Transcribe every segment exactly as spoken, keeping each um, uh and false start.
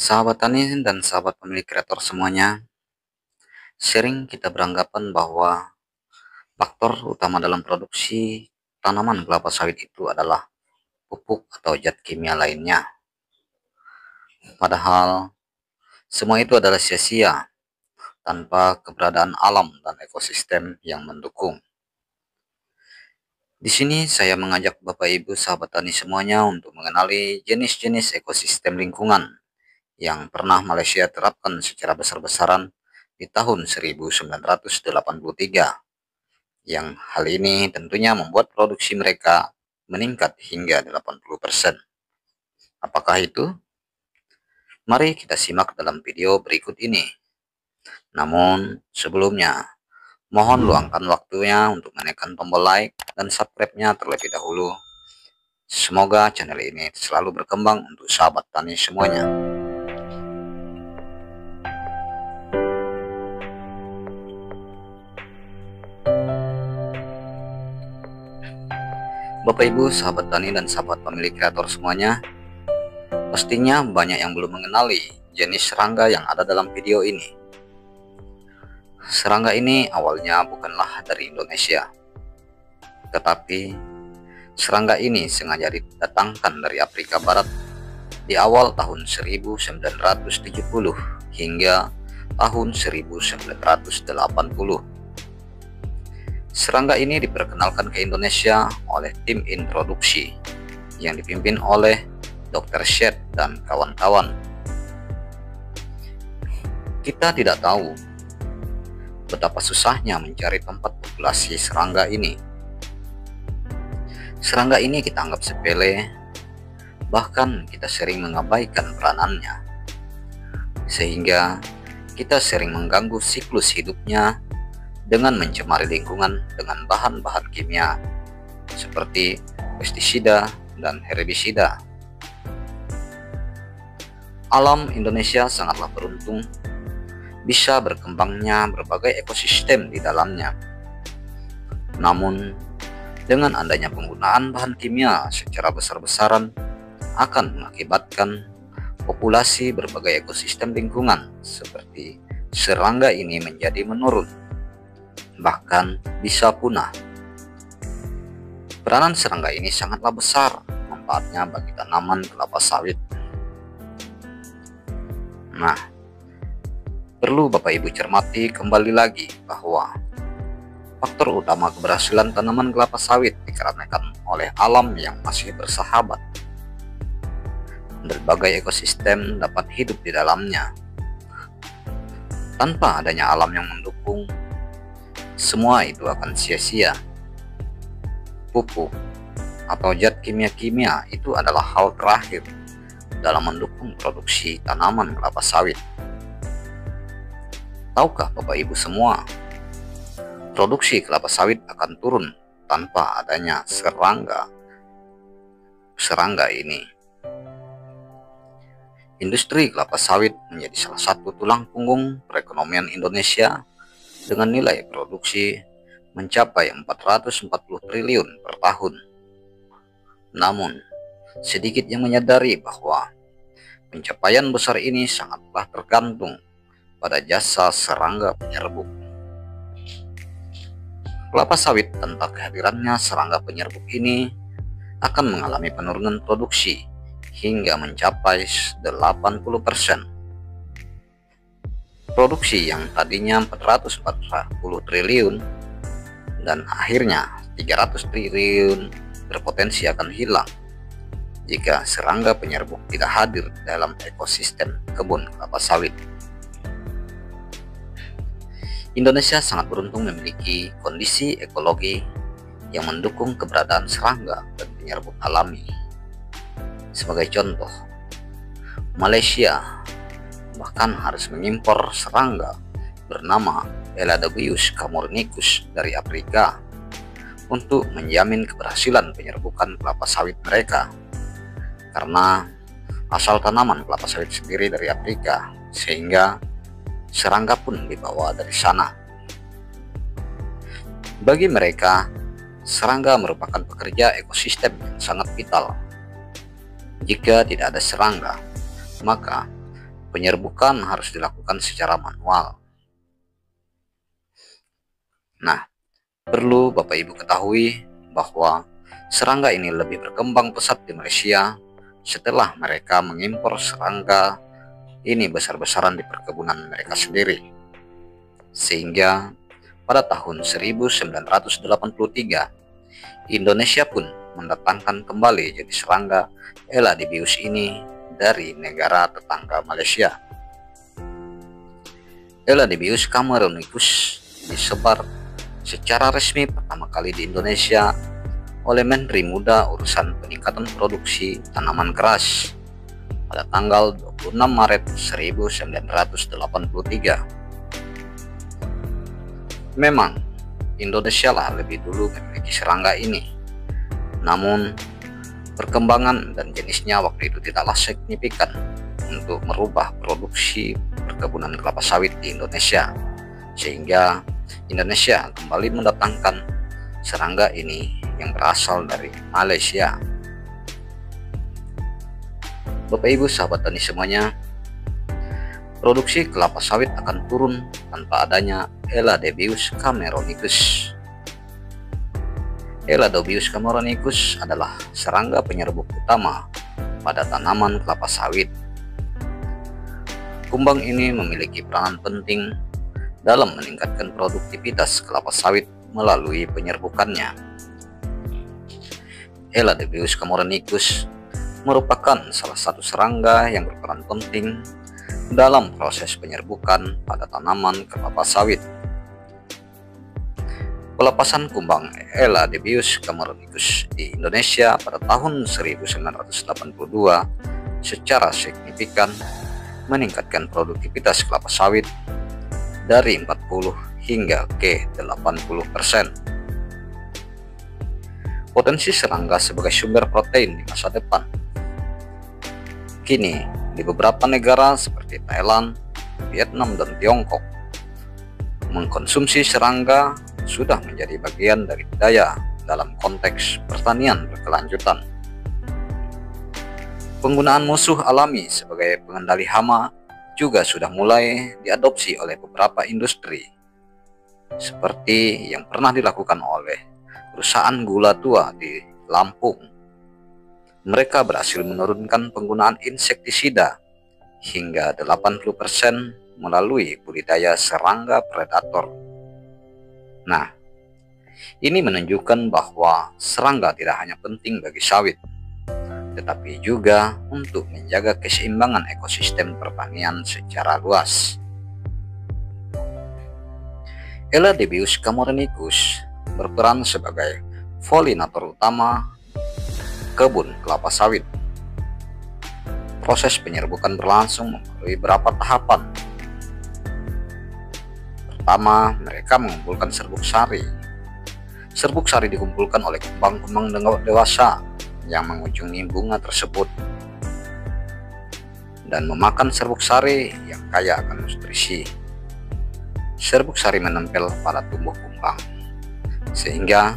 Sahabat tani dan sahabat pemilik kreator semuanya, sering kita beranggapan bahwa faktor utama dalam produksi tanaman kelapa sawit itu adalah pupuk atau zat kimia lainnya. Padahal semua itu adalah sia-sia tanpa keberadaan alam dan ekosistem yang mendukung. Di sini saya mengajak Bapak Ibu sahabat tani semuanya untuk mengenali jenis-jenis ekosistem lingkungan yang pernah Malaysia terapkan secara besar-besaran di tahun seribu sembilan ratus delapan puluh tiga, yang hal ini tentunya membuat produksi mereka meningkat hingga delapan puluh persen. Apakah itu? Mari kita simak dalam video berikut ini. Namun sebelumnya, mohon luangkan waktunya untuk menekan tombol like dan subscribe-nya terlebih dahulu. Semoga channel ini selalu berkembang untuk sahabat tani semuanya. Bapak Ibu, sahabat tani dan sahabat pemilik kreator semuanya, pastinya banyak yang belum mengenali jenis serangga yang ada dalam video ini. Serangga ini awalnya bukanlah dari Indonesia, tetapi serangga ini sengaja didatangkan dari Afrika Barat di awal tahun seribu sembilan ratus tujuh puluh hingga tahun seribu sembilan ratus delapan puluh. Serangga ini diperkenalkan ke Indonesia oleh tim introduksi yang dipimpin oleh dokter Syed dan kawan-kawan. Kita tidak tahu betapa susahnya mencari tempat populasi serangga ini. Serangga ini kita anggap sepele, bahkan kita sering mengabaikan peranannya, sehingga kita sering mengganggu siklus hidupnya dengan mencemari lingkungan dengan bahan-bahan kimia seperti pestisida dan herbisida. Alam Indonesia sangatlah beruntung bisa berkembangnya berbagai ekosistem di dalamnya. Namun, dengan adanya penggunaan bahan kimia secara besar-besaran akan mengakibatkan populasi berbagai ekosistem lingkungan seperti serangga ini menjadi menurun, bahkan bisa punah. Peranan serangga ini sangatlah besar manfaatnya bagi tanaman kelapa sawit. Nah, perlu Bapak Ibu cermati kembali lagi bahwa faktor utama keberhasilan tanaman kelapa sawit dikarenakan oleh alam yang masih bersahabat. Berbagai ekosistem dapat hidup di dalamnya. Tanpa adanya alam yang mendukung, semua itu akan sia-sia. Pupuk atau zat kimia-kimia itu adalah hal terakhir dalam mendukung produksi tanaman kelapa sawit. Tahukah Bapak Ibu semua, produksi kelapa sawit akan turun tanpa adanya serangga serangga ini. Industri kelapa sawit menjadi salah satu tulang punggung perekonomian Indonesia dengan nilai produksi mencapai empat ratus empat puluh triliun per tahun. Namun, sedikit yang menyadari bahwa pencapaian besar ini sangatlah tergantung pada jasa serangga penyerbuk. Kelapa sawit tanpa kehadirannya serangga penyerbuk ini akan mengalami penurunan produksi hingga mencapai delapan puluh persen. Produksi yang tadinya empat ratus empat puluh triliun dan akhirnya tiga ratus triliun berpotensi akan hilang jika serangga penyerbuk tidak hadir dalam ekosistem kebun kelapa sawit. Indonesia sangat beruntung memiliki kondisi ekologi yang mendukung keberadaan serangga dan penyerbuk alami. Sebagai contoh, Malaysia bahkan harus mengimpor serangga bernama Eladobius cameronicus dari Afrika untuk menjamin keberhasilan penyerbukan kelapa sawit mereka, karena asal tanaman kelapa sawit sendiri dari Afrika, sehingga serangga pun dibawa dari sana. Bagi mereka, serangga merupakan pekerja ekosistem yang sangat vital. Jika tidak ada serangga, maka penyerbukan harus dilakukan secara manual. Nah, perlu Bapak Ibu ketahui bahwa serangga ini lebih berkembang pesat di Malaysia setelah mereka mengimpor serangga ini besar-besaran di perkebunan mereka sendiri. Sehingga pada tahun seribu sembilan ratus delapan puluh tiga, Indonesia pun mendatangkan kembali jenis serangga Eladebius ini dari negara tetangga Malaysia. Eladebius cameronicus disebar secara resmi pertama kali di Indonesia oleh Menteri Muda Urusan Peningkatan Produksi Tanaman Keras pada tanggal dua puluh enam Maret seribu sembilan ratus delapan puluh tiga. Memang Indonesia lah lebih dulu memiliki serangga ini, namun perkembangan dan jenisnya waktu itu tidaklah signifikan untuk merubah produksi perkebunan kelapa sawit di Indonesia, sehingga Indonesia kembali mendatangkan serangga ini yang berasal dari Malaysia. Bapak Ibu sahabat tani semuanya, produksi kelapa sawit akan turun tanpa adanya Eladebius cameronicus. Eladebius cameronicus adalah serangga penyerbuk utama pada tanaman kelapa sawit. Kumbang ini memiliki peranan penting dalam meningkatkan produktivitas kelapa sawit melalui penyerbukannya. Eladebius cameronicus merupakan salah satu serangga yang berperan penting dalam proses penyerbukan pada tanaman kelapa sawit. Pelepasan kumbang Eladebius cameronicus di Indonesia pada tahun seribu sembilan ratus delapan puluh dua secara signifikan meningkatkan produktivitas kelapa sawit dari empat puluh hingga ke delapan puluh persen. Potensi serangga sebagai sumber protein di masa depan. Kini, di beberapa negara seperti Thailand, Vietnam, dan Tiongkok, mengkonsumsi serangga sudah menjadi bagian dari budaya dalam konteks pertanian berkelanjutan. Penggunaan musuh alami sebagai pengendali hama juga sudah mulai diadopsi oleh beberapa industri, seperti yang pernah dilakukan oleh perusahaan gula tua di Lampung. Mereka berhasil menurunkan penggunaan insektisida hingga delapan puluh persen melalui budidaya serangga predator. Nah, ini menunjukkan bahwa serangga tidak hanya penting bagi sawit, tetapi juga untuk menjaga keseimbangan ekosistem pertanian secara luas. Eladebius cameronicus berperan sebagai polinator utama kebun kelapa sawit. Proses penyerbukan berlangsung melalui beberapa tahapan. Pertama, mereka mengumpulkan serbuk sari. Serbuk sari dikumpulkan oleh kembang-kembang dewasa yang mengunjungi bunga tersebut dan memakan serbuk sari yang kaya akan nutrisi. Serbuk sari menempel pada tumbuh kumbang, sehingga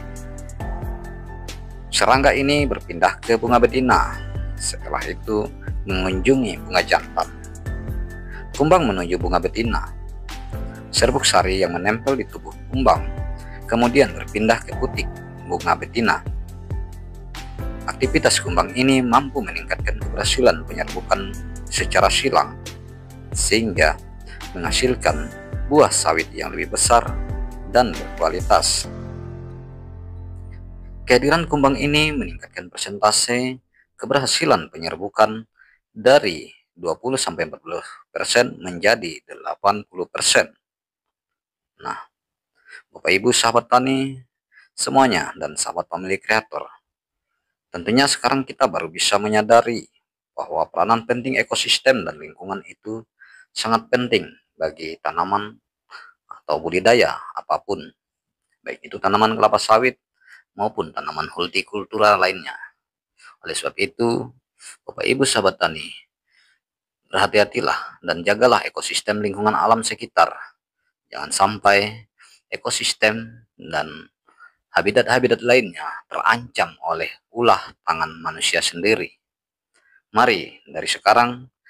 serangga ini berpindah ke bunga betina. Setelah itu mengunjungi bunga jantan. Kumbang menuju bunga betina. Serbuk sari yang menempel di tubuh kumbang kemudian berpindah ke putik bunga betina. Aktivitas kumbang ini mampu meningkatkan keberhasilan penyerbukan secara silang, sehingga menghasilkan buah sawit yang lebih besar dan berkualitas. Kehadiran kumbang ini meningkatkan persentase keberhasilan penyerbukan dari dua puluh sampai empat puluh persen menjadi delapan puluh persen. Nah, Bapak Ibu sahabat tani semuanya dan sahabat pemilik kreator, tentunya sekarang kita baru bisa menyadari bahwa peranan penting ekosistem dan lingkungan itu sangat penting bagi tanaman atau budidaya apapun, baik itu tanaman kelapa sawit maupun tanaman hortikultura lainnya. Oleh sebab itu, Bapak Ibu sahabat tani, berhati-hatilah dan jagalah ekosistem lingkungan alam sekitar. Jangan sampai ekosistem dan habitat-habitat lainnya terancam oleh ulah tangan manusia sendiri. Mari dari sekarang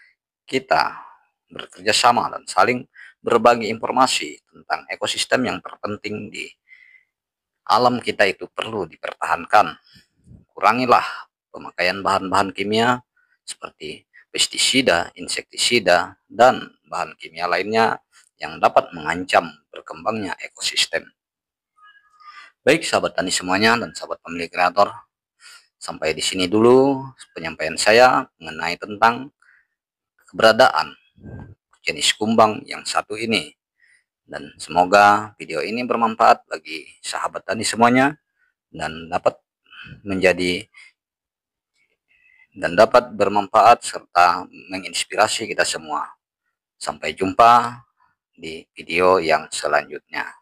kita bekerja sama dan saling berbagi informasi tentang ekosistem yang terpenting di alam kita itu perlu dipertahankan. Kurangilah pemakaian bahan-bahan kimia seperti pestisida, insektisida, dan bahan kimia lainnya yang dapat mengancam berkembangnya ekosistem. Baik sahabat tani semuanya dan sahabat pemilik kreator, sampai di sini dulu penyampaian saya mengenai tentang keberadaan jenis kumbang yang satu ini. Dan semoga video ini bermanfaat bagi sahabat tani semuanya dan dapat menjadi dan dapat bermanfaat serta menginspirasi kita semua. Sampai jumpa di video yang selanjutnya.